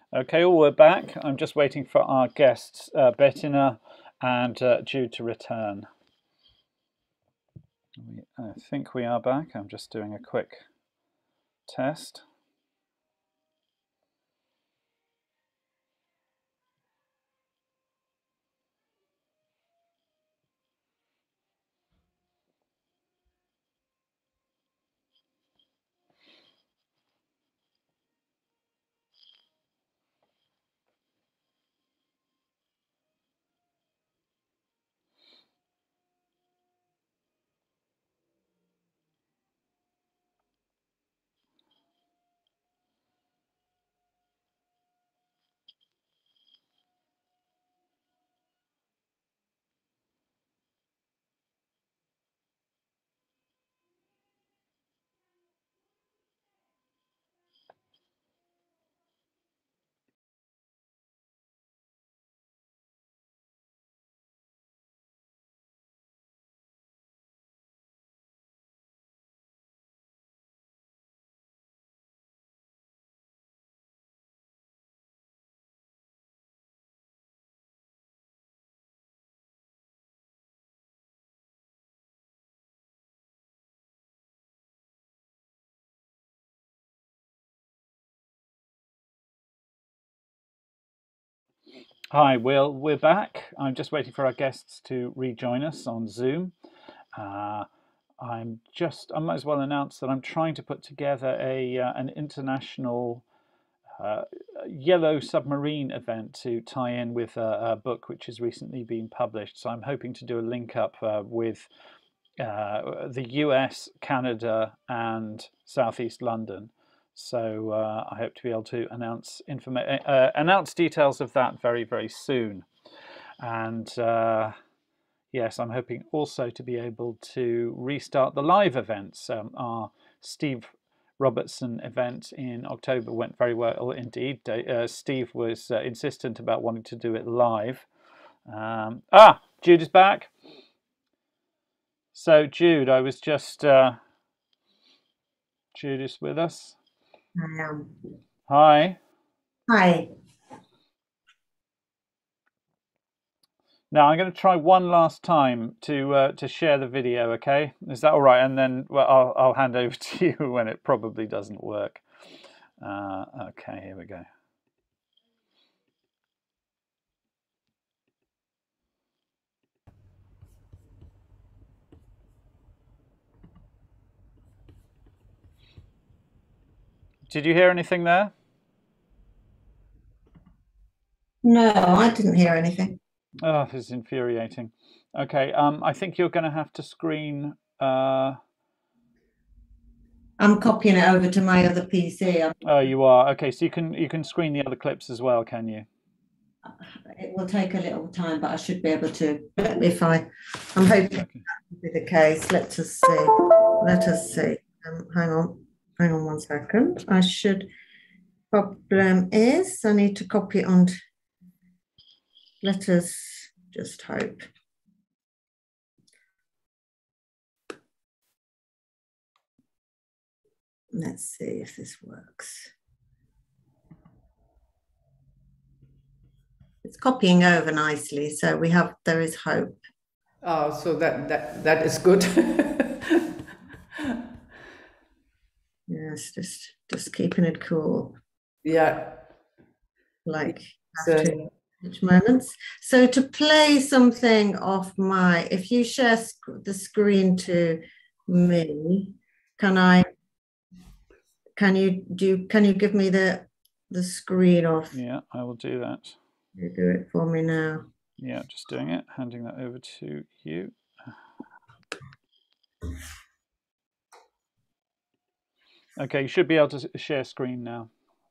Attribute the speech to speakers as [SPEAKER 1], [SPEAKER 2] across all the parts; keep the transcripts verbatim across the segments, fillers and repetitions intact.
[SPEAKER 1] Okay, well, we're back. I'm just waiting for our guests, uh, Bettina and uh, Jude, to return. We, I think we are back. I'm just doing a quick test. Hi, Will. We're back. I'm just waiting for our guests to rejoin us on Zoom. Uh, I'm just, I might as well announce that I'm trying to put together a uh, an international uh, yellow submarine event to tie in with a, a book which has recently been published. So I'm hoping to do a link up uh, with uh, the U S, Canada, and Southeast London. So uh, I hope to be able to announce informa- uh, announce details of that very, very soon. And uh, yes, I'm hoping also to be able to restart the live events. Um, our Steve Robertson event in October went very well indeed. Uh, Steve was uh, insistent about wanting to do it live. Um, ah, Jude is back. So Jude, I was just uh, Jude is with us.
[SPEAKER 2] I am.
[SPEAKER 1] Hi.
[SPEAKER 2] Hi.
[SPEAKER 1] Now I'm going to try one last time to uh, to share the video. Okay, is that all right? And then well, I'll I'll hand over to you when it probably doesn't work. Uh, okay, here we go. Did you hear anything there?
[SPEAKER 2] No, I didn't hear anything.
[SPEAKER 1] Oh, this is infuriating. Okay, um, I think you're going to have to screen. Uh,
[SPEAKER 2] I'm copying it over to my other P C. I'm,
[SPEAKER 1] oh, you are. Okay, so you can you can screen the other clips as well, can you?
[SPEAKER 2] it will take a little time, but I should be able to. If I, I'm hoping
[SPEAKER 1] Okay.
[SPEAKER 2] that will be the case. Let us see. Let us see. Um, hang on. Hang on one second. I should. Problem is, I need to copy it on. Let us just hope. Let's see if this works. It's copying over nicely, so we have, there is hope.
[SPEAKER 3] Oh, so that that that is good.
[SPEAKER 2] Yes, just just keeping it cool,
[SPEAKER 3] Yeah.
[SPEAKER 2] like
[SPEAKER 3] So,
[SPEAKER 2] after each moments. So to play something off my, if you share sc- the screen to me, can I? Can you do? Can you give me the the screen off?
[SPEAKER 1] Yeah, I will do that.
[SPEAKER 2] You do it for me now.
[SPEAKER 1] Yeah, just doing it. Handing that over to you. Okay, you should be able to share screen now.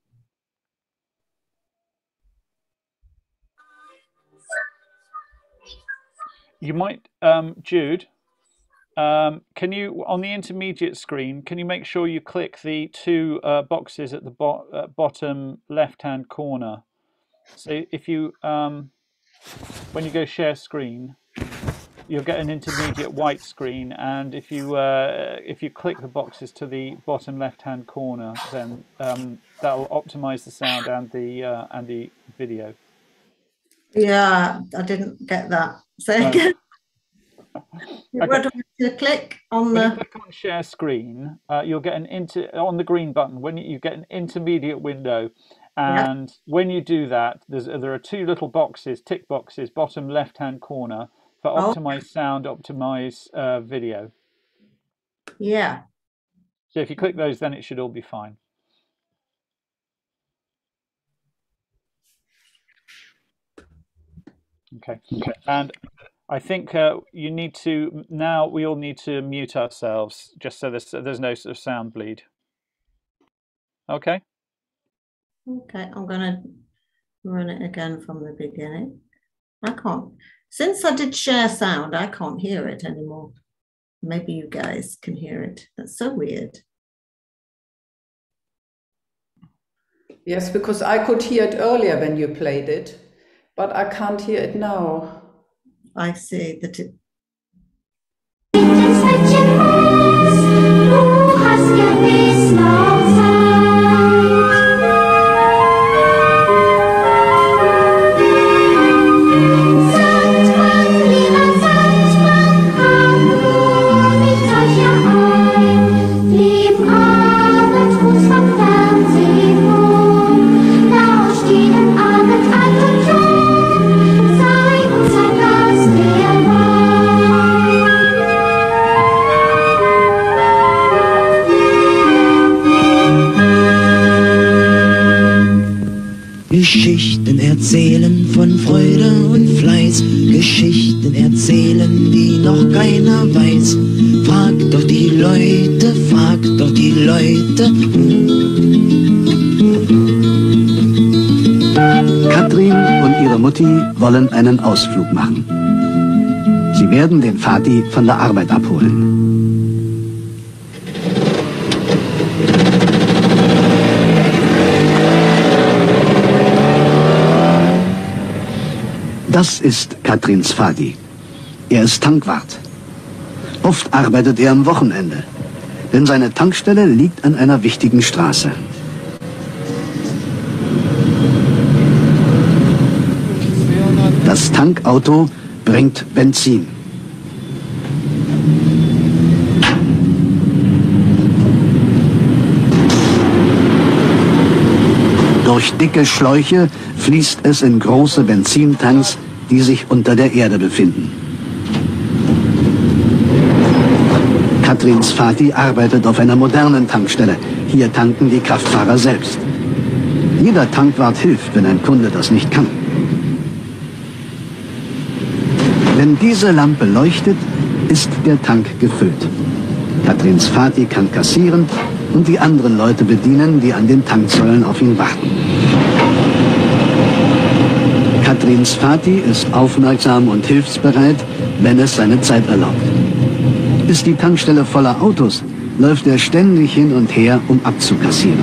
[SPEAKER 1] You might, um, Jude, um, can you, on the intermediate screen, can you make sure you click the two uh, boxes at the bo uh, bottom left-hand corner? So if you, um, when you go share screen, you'll get an intermediate white screen, and if you uh, if you click the boxes to the bottom left-hand corner, then um, that will optimize the sound and the uh, and the video.
[SPEAKER 2] Yeah, I didn't get that. So
[SPEAKER 1] No.
[SPEAKER 2] again,
[SPEAKER 1] Okay.
[SPEAKER 2] where do I have to click on
[SPEAKER 1] When you
[SPEAKER 2] the?
[SPEAKER 1] click on share screen, uh, you'll get an inter on the green button. When you, you get an intermediate window, and when you do that, there's there are two little boxes, tick boxes, bottom left-hand corner for
[SPEAKER 2] Oh.
[SPEAKER 1] optimize sound, optimize uh, video.
[SPEAKER 2] Yeah.
[SPEAKER 1] So if you click those, then it should all be fine. Okay. Okay. And I think uh, you need to now. We all need to mute ourselves just so there's there's no sort of sound bleed. Okay.
[SPEAKER 2] Okay, I'm gonna run it again from the beginning. I can't. Since I did share sound, I can't hear it anymore. Maybe you guys can hear it. That's so weird.
[SPEAKER 3] Yes, because I could hear it earlier when you played it, but I can't hear it now.
[SPEAKER 2] I see that it.
[SPEAKER 4] Geschichten erzählen von Freude und Fleiß, Geschichten erzählen, die noch keiner weiß. Frag doch die Leute, frag doch die Leute.
[SPEAKER 5] Katrin und ihre Mutti wollen einen Ausflug machen. Sie werden den Vati von der Arbeit abholen. Das ist Katrins Vati. Er ist Tankwart. Oft arbeitet er am Wochenende, denn seine Tankstelle liegt an einer wichtigen Straße. Das Tankauto bringt Benzin. Durch dicke Schläuche fließt es in große Benzintanks, die sich unter der Erde befinden. Katrins Vati arbeitet auf einer modernen Tankstelle. Hier tanken die Kraftfahrer selbst. Jeder Tankwart hilft, wenn ein Kunde das nicht kann. Wenn diese Lampe leuchtet, ist der Tank gefüllt. Katrins Vati kann kassieren und die anderen Leute bedienen, die an den Tanksäulen auf ihn warten. Katrins Vati ist aufmerksam und hilfsbereit, wenn es seine Zeit erlaubt. Ist die Tankstelle voller Autos, läuft er ständig hin und her, um abzukassieren.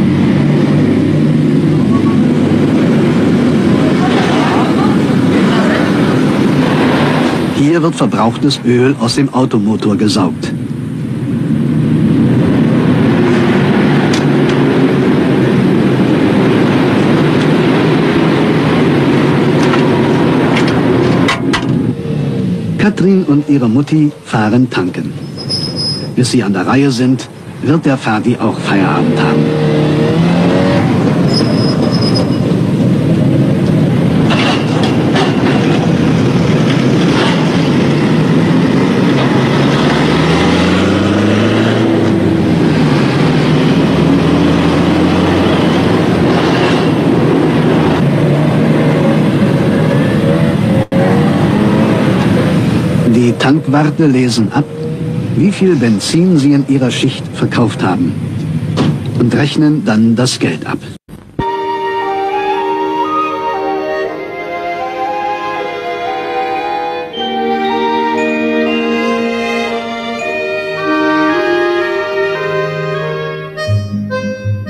[SPEAKER 5] Hier wird verbrauchtes Öl aus dem Automotor gesaugt. Katrin und ihre Mutti fahren tanken. Bis sie an der Reihe sind, wird der Vati auch Feierabend haben. Die Tankwarte lesen ab, wie viel Benzin sie in ihrer Schicht verkauft haben und rechnen dann das Geld ab.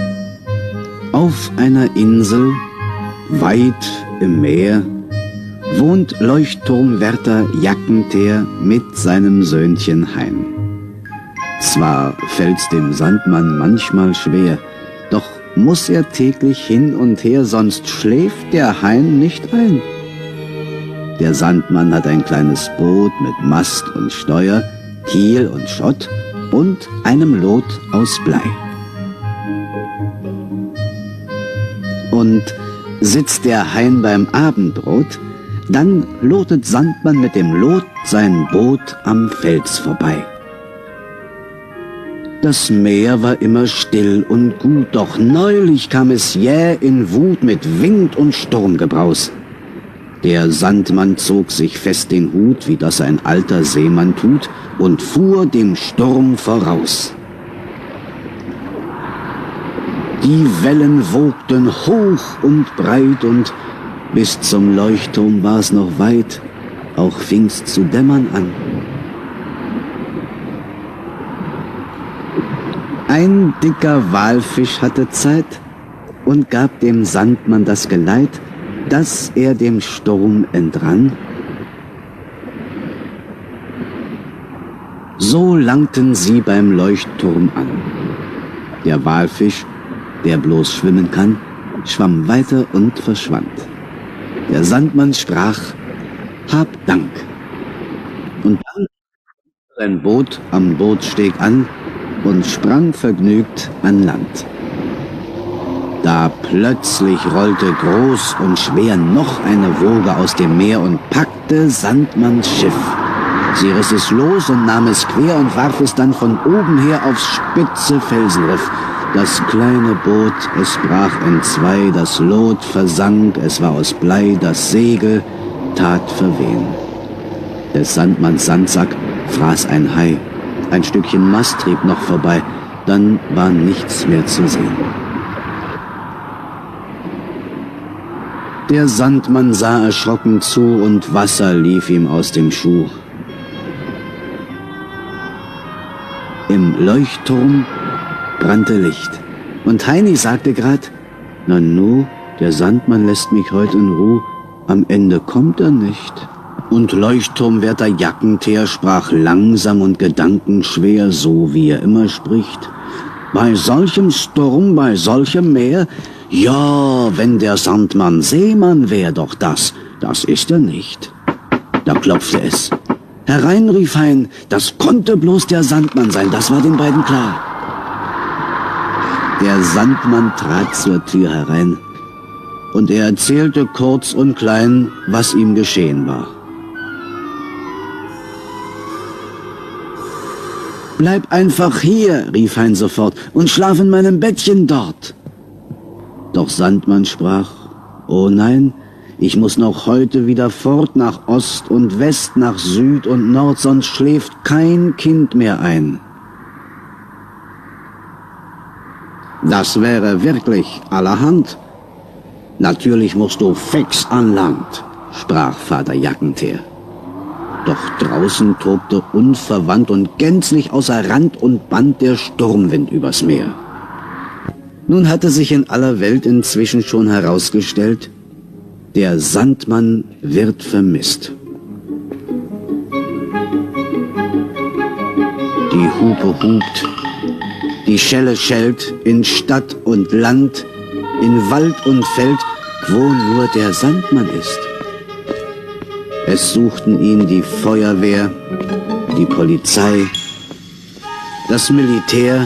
[SPEAKER 5] Auf einer Insel, weit im Meer, wohnt Leuchtturmwärter Jackenteer mit seinem Söhnchen Hein. Zwar fällt's dem Sandmann manchmal schwer, doch muss er täglich hin und her, sonst schläft der Hein nicht ein. Der Sandmann hat ein kleines Boot mit Mast und Steuer, Kiel und Schott und einem Lot aus Blei. Und sitzt der Hein beim Abendbrot, dann lotet Sandmann mit dem Lot sein Boot am Fels vorbei. Das Meer war immer still und gut, doch neulich kam es jäh in Wut mit Wind und Sturmgebraus. Der Sandmann zog sich fest den Hut, wie das ein alter Seemann tut, und fuhr dem Sturm voraus. Die Wellen wogten hoch und breit, und bis zum Leuchtturm war's noch weit, auch fing's zu dämmern an. Ein dicker Walfisch hatte Zeit und gab dem Sandmann das Geleit, dass er dem Sturm entrann. So langten sie beim Leuchtturm an. Der Walfisch, der bloß schwimmen kann, schwamm weiter und verschwand. Der Sandmann sprach: Hab Dank. Und dann sein Boot am Bootssteg an und sprang vergnügt an Land. Da plötzlich rollte groß und schwer noch eine Woge aus dem Meer und packte Sandmanns Schiff. Sie riss es los und nahm es quer und warf es dann von oben her aufs spitze Felsenriff. Das kleine Boot, es brach entzwei, das Lot versank, es war aus Blei, das Segel tat verwehen. Des Sandmanns Sandsack fraß ein Hai, ein Stückchen Mast trieb noch vorbei, dann war nichts mehr zu sehen. Der Sandmann sah erschrocken zu und Wasser lief ihm aus dem Schuh. Im Leuchtturm brannte Licht. Und Heini sagte grad: Na nu, der Sandmann lässt mich heute in Ruhe, am Ende kommt er nicht. Und Leuchtturmwärter Jackenteer sprach langsam und gedankenschwer, so wie er immer spricht: Bei solchem Sturm, bei solchem Meer, ja, wenn der Sandmann Seemann wär, doch das, das ist er nicht. Da klopfte es. Herein, rief Hein, das konnte bloß der Sandmann sein, das war den beiden klar. Der Sandmann trat zur Tür herein, und er erzählte kurz und klein, was ihm geschehen war. Bleib einfach hier, rief Hein sofort, und schlaf in meinem Bettchen dort. Doch Sandmann sprach: Oh nein, ich muss noch heute wieder fort nach Ost und West, nach Süd und Nord, sonst schläft kein Kind mehr ein. Das wäre wirklich allerhand. Natürlich musst du fix an Land, sprach Vater Jackenteer. Doch draußen tobte unverwandt und gänzlich außer Rand und Band der Sturmwind übers Meer. Nun hatte sich in aller Welt inzwischen schon herausgestellt, der Sandmann wird vermisst. Die Hupe hupt, die Schelle schellt in Stadt und Land, in Wald und Feld, wo nur der Sandmann ist. Es suchten ihn die Feuerwehr, die Polizei, das Militär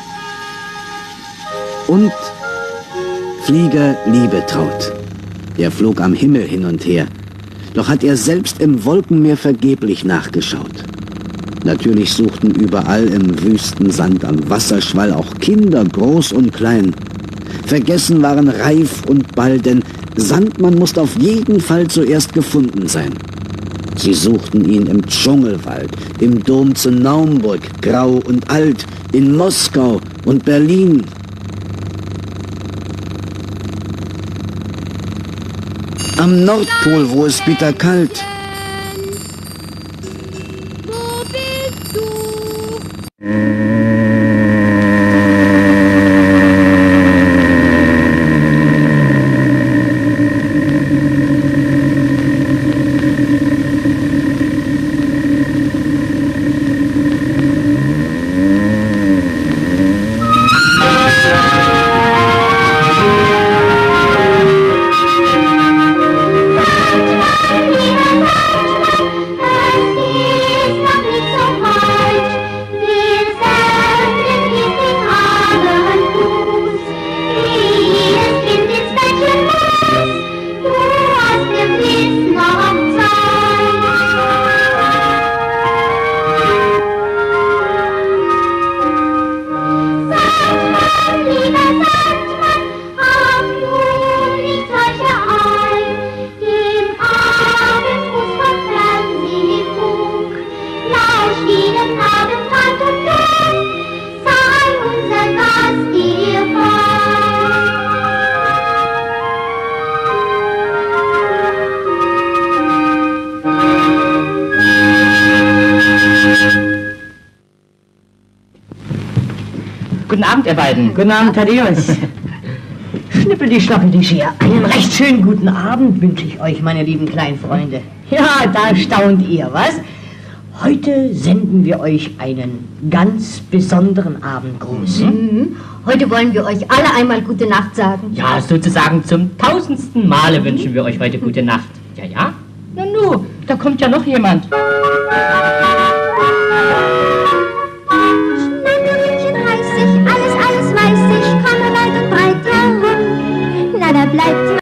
[SPEAKER 5] und Flieger Liebetraut. Der flog am Himmel hin und her. Doch hat er selbst im Wolkenmeer vergeblich nachgeschaut. Natürlich suchten überall im Wüstensand am Wasserschwall auch Kinder, groß und klein. Vergessen waren Reif und Ball, denn Sandmann musste auf jeden Fall zuerst gefunden sein. Sie suchten ihn im Dschungelwald, im Dom zu Naumburg, grau und alt, in Moskau und Berlin. Am Nordpol, wo es bitterkalt.
[SPEAKER 6] Wo bist du?
[SPEAKER 7] Guten Abend, ihr beiden.
[SPEAKER 8] Guten Abend, Thaddeus. Schnippel schnappel die Scher. Einen recht schönen guten Abend wünsche ich euch, meine lieben kleinen Freunde. Ja, da staunt ihr, was? Heute senden wir euch einen ganz besonderen Abendgruß.
[SPEAKER 6] Mhm. Heute wollen wir euch alle einmal gute Nacht sagen.
[SPEAKER 7] Ja, sozusagen zum tausendsten Male wünschen wir euch heute gute Nacht. Ja, ja? Na nu, da kommt ja noch jemand.
[SPEAKER 6] Schneckenchen heiß ich, alles, alles weiß ich, komme weit und breit herum. Na, da bleibt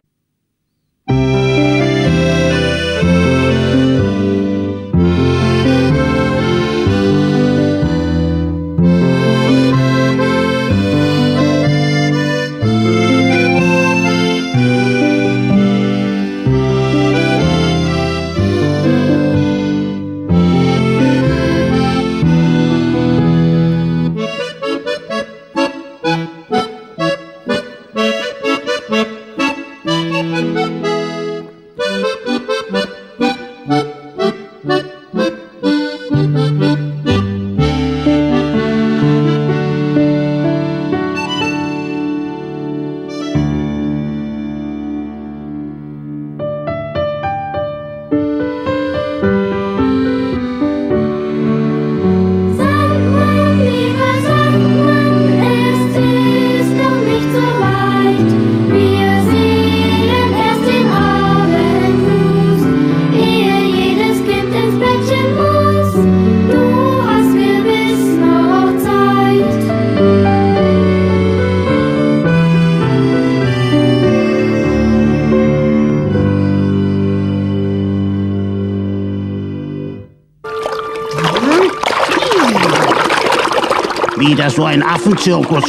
[SPEAKER 9] wieder so ein Affenzirkus.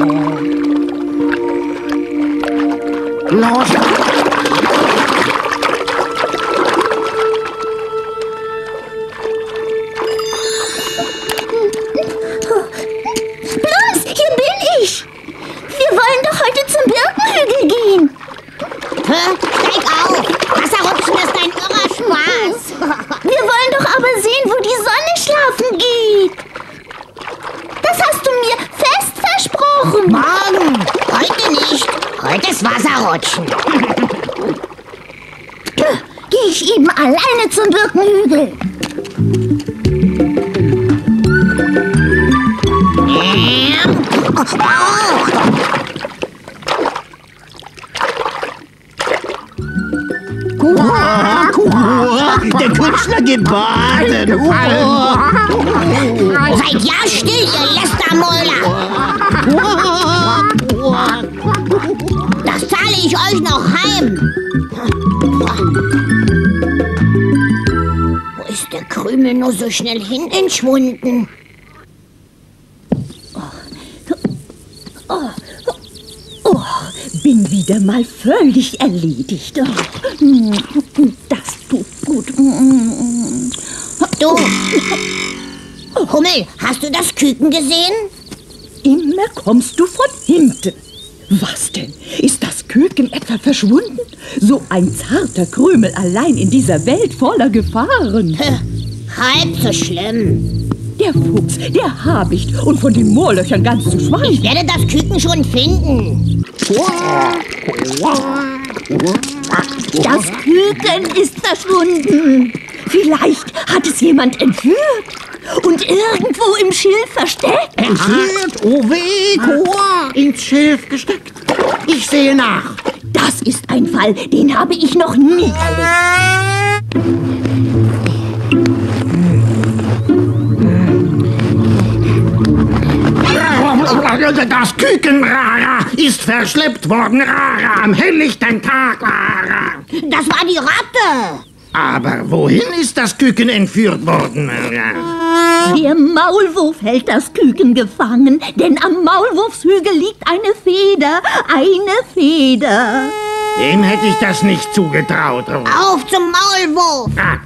[SPEAKER 9] Los!
[SPEAKER 6] Los, hier bin ich. Wir wollen doch heute zum Birkenhügel gehen.
[SPEAKER 10] Hä? Steig auf! Wasserrutschen ist ein irrer Spaß.
[SPEAKER 6] Wir wollen doch aber sehen, wo die Sonne schlafen geht. Das hast du mir fest versprochen.
[SPEAKER 10] Morgen! Heute nicht. Heute ist Wasserrutschen.
[SPEAKER 6] Gehe ich eben alleine zum Birkenhügel.
[SPEAKER 9] Hurra, hurra, der Künstler geht baden.
[SPEAKER 10] Seid ja still, ihr Lästermäuler. Das zahle ich euch noch heim. Wo ist der Krümel nur so schnell hin entschwunden?
[SPEAKER 11] Oh, oh, bin wieder mal völlig erledigt. Oh, das tut gut.
[SPEAKER 10] Du, Hummel, hast du das Küken gesehen?
[SPEAKER 11] Immer kommst du von hinten. Was denn? Ist das Küken etwa verschwunden? So ein zarter Krümel allein in dieser Welt voller Gefahren.
[SPEAKER 10] Halb so schlimm.
[SPEAKER 11] Der Fuchs, der Habicht und von den Moorlöchern ganz zu schweigen.
[SPEAKER 10] Ich werde das Küken schon finden.
[SPEAKER 11] Das Küken ist verschwunden. Vielleicht hat es jemand entführt und irgendwo im Schilf versteckt.
[SPEAKER 9] Entführt? Oh weh, Chor! Ins Schilf gesteckt. Ich sehe nach.
[SPEAKER 11] Das ist ein Fall, den habe ich noch nie erlebt.
[SPEAKER 9] Das Küken, Rara, ist verschleppt worden, Rara, am helllichten Tag, Rara.
[SPEAKER 10] Das war die Ratte.
[SPEAKER 9] Aber wohin ist das Küken entführt worden?
[SPEAKER 11] Der Maulwurf hält das Küken gefangen, denn am Maulwurfshügel liegt eine Feder, eine Feder.
[SPEAKER 9] Dem hätte ich das nicht zugetraut.
[SPEAKER 10] Auf zum Maulwurf.
[SPEAKER 9] Ah.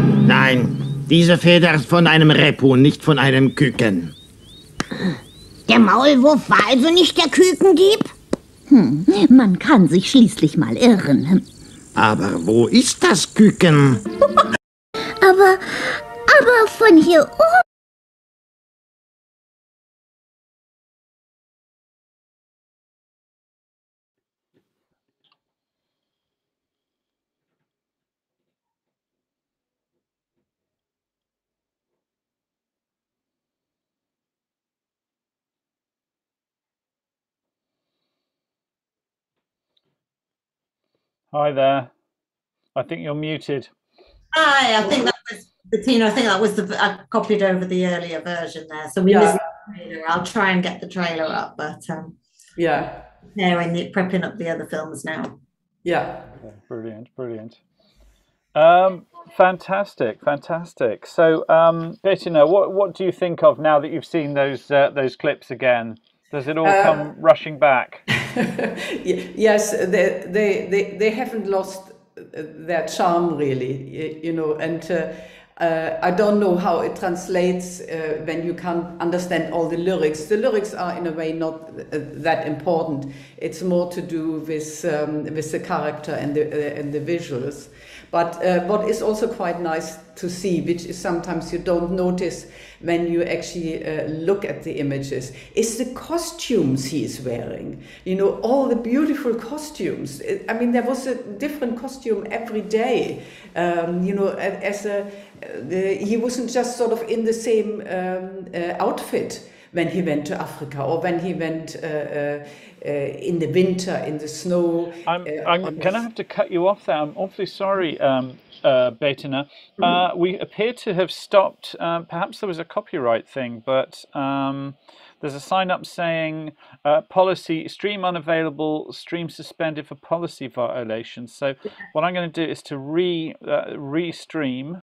[SPEAKER 9] Diese Feder ist von einem Rebhuhn, nicht von einem Küken.
[SPEAKER 10] Der Maulwurf war also nicht der Kükendieb?
[SPEAKER 6] Hm, man kann sich schließlich mal irren.
[SPEAKER 9] Aber wo ist das Küken?
[SPEAKER 6] Aber, aber von hier oben.
[SPEAKER 1] Hi there. I think you're muted.
[SPEAKER 2] Hi, I think that was Bettina. I think that was the I copied over the earlier version there. So we
[SPEAKER 3] Yeah.
[SPEAKER 2] missed the trailer. I'll try and get the trailer up, but um,
[SPEAKER 3] Yeah,
[SPEAKER 2] preparing the prepping up the other films now.
[SPEAKER 3] yeah.
[SPEAKER 1] Okay, brilliant, brilliant. Um, fantastic, fantastic. So, um, Bettina, what what do you think of now that you've seen those uh, those clips again? Does it all
[SPEAKER 3] Uh,
[SPEAKER 1] come rushing back?
[SPEAKER 3] Ye- Yes, they, they, they, they haven't lost uh, their charm really, y- you know, and uh, uh, I don't know how it translates uh, when you can't understand all the lyrics. The lyrics are in a way not uh, that important. It's more to do with um, with the character and the uh, and the visuals. But uh, what is also quite nice to see, which is sometimes you don't notice when you actually uh, look at the images, is the costumes he is wearing. You know, all the beautiful costumes. It- I mean, there was a different costume every day. Um, you know, a- as a, the, he wasn't just sort of in the same um, uh, outfit when he went to Africa or when he went uh, uh, uh, in the winter, in the snow.
[SPEAKER 1] I'm,
[SPEAKER 3] uh,
[SPEAKER 1] I'm
[SPEAKER 3] on
[SPEAKER 1] going to
[SPEAKER 3] his-
[SPEAKER 1] have to cut you off there. I'm awfully sorry, um, uh, Bettina. Uh, we appear to have stopped. Um, perhaps there was a copyright thing, but um, there's a sign up saying uh, policy stream unavailable, stream suspended for policy violations. So what I'm going to do is to re uh, re-stream.